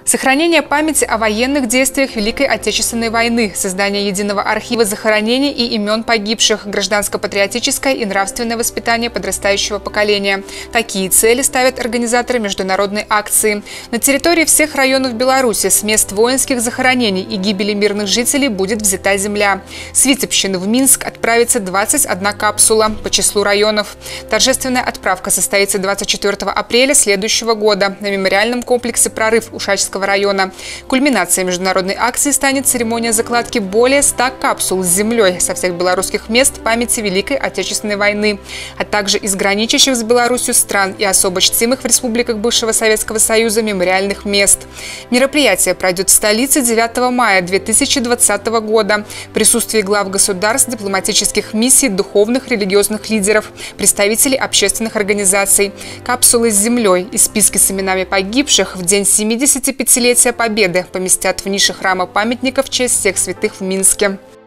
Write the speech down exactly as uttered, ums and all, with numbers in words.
Сохранение памяти о военных действиях Великой Отечественной войны, создание единого архива захоронений и имен погибших, гражданско-патриотическое и нравственное воспитание подрастающего поколения. Такие цели ставят организаторы международной акции. На территории всех районов Беларуси с мест воинских захоронений и гибели мирных жителей будет взята земля. С Витебщины в Минск отправится двадцать одна капсула по числу районов. Торжественная отправка состоится двадцать четвёртого апреля следующего года на мемориальном комплексе «Прорыв» Ушачского района. Кульминацией международной акции станет церемония закладки более ста капсул с землей со всех белорусских мест памяти Великой Отечественной войны, а также из граничащих с Беларусью стран и особо чтимых в республиках бывшего Советского Союза мемориальных мест. Мероприятие пройдет в столице девятого мая две тысячи двадцатого года в присутствии глав государств, дипломатических миссий, духовных, религиозных лидеров, представителей общественных организаций. Капсулы с землей и списки с именами погибших в день семидесятипятилетия Победы поместят в нише храма памятника в честь всех святых в Минске.